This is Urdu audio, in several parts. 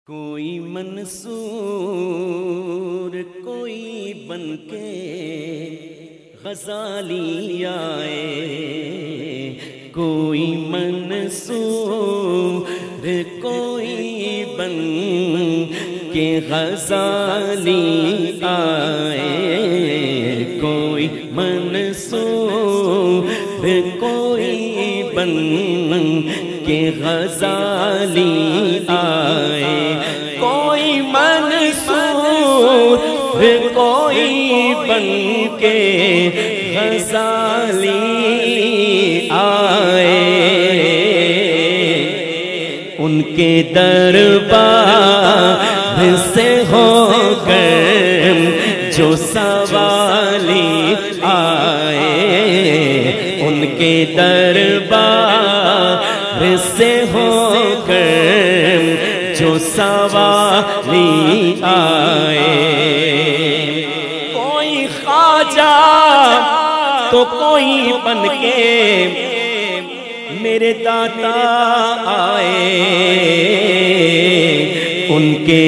کوئی منصور کوئی بن کے غزالی آئے، کوئی منصور کوئی بن کے غزالی آئے، کوئی منصور کوئی بن کے غزالی آئے، کوئی منصور کوئی بن کے غزالی آئے، ان کے دربار سے ہو کر جو سوالی آئے، ان کے دربار سے ہو کر جو سوالی آئے، کوئی خواجہ تو کوئی بن کے میرے داتا آئے، ان کے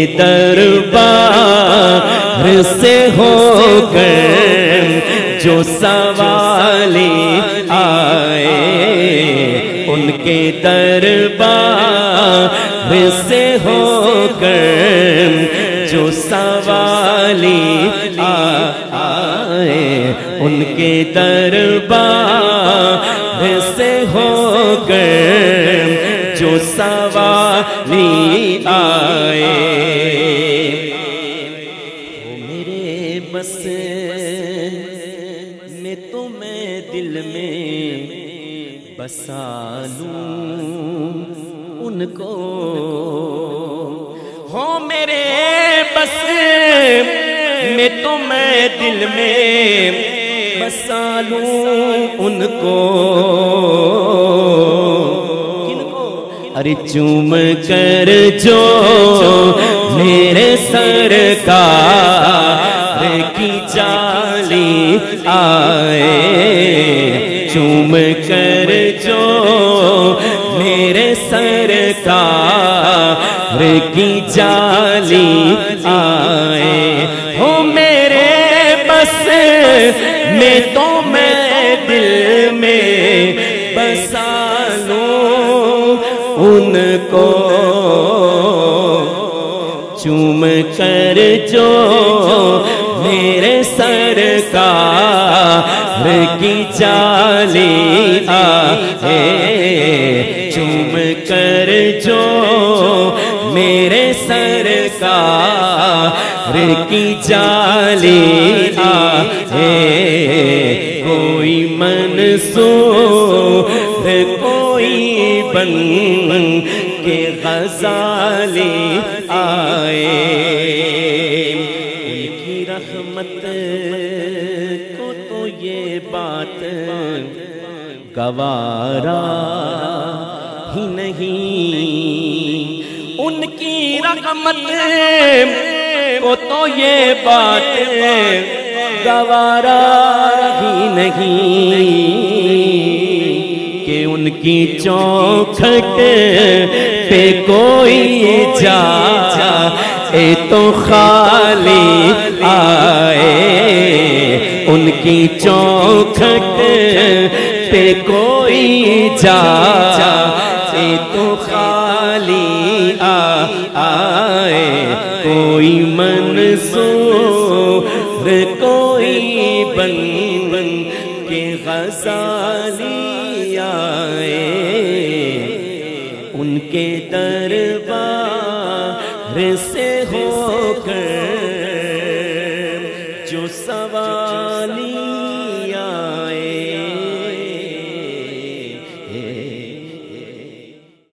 دربار سے ہو کر جو سوالی آئے، ان کے دربار سے ہو کر جو سوالی آئے، ان کے دربار سے ہو کر جو سوالی آئے، وہ میرے بس میں تو میں دل میں بسا لوں ان کو، ہو میرے بس میں تو میں دل میں بسا لوں ان کو، ارے چوم کر جو میرے سرکار کی جالی آئے، چوم کر جو میرے سرکار کی جالی آئے، ہو میرے بس میں تو میں دل میں بسا لوں ان کو، چوم کر جو میرے سرکار کی جالی آئے، چوم کر جو میرے سرکار کی جالی آئے، کوئی منصور کوئی بن کے غزالی آئے، ان کی رحمت کو تو یہ بات گوارا ہی نہیں، ان کی رحمت کو تو یہ بات گوارا ہی نہیں کہ ان کی چوکھٹ پہ کوئی جائے تو خالی آئے، ان کی چوکھٹ پہ کوئی جائے تو خالی آئے، کوئی منصور کوئی بن کے غزالی آئے، ان کے دربار سے ہو کر جو سوالی آئے۔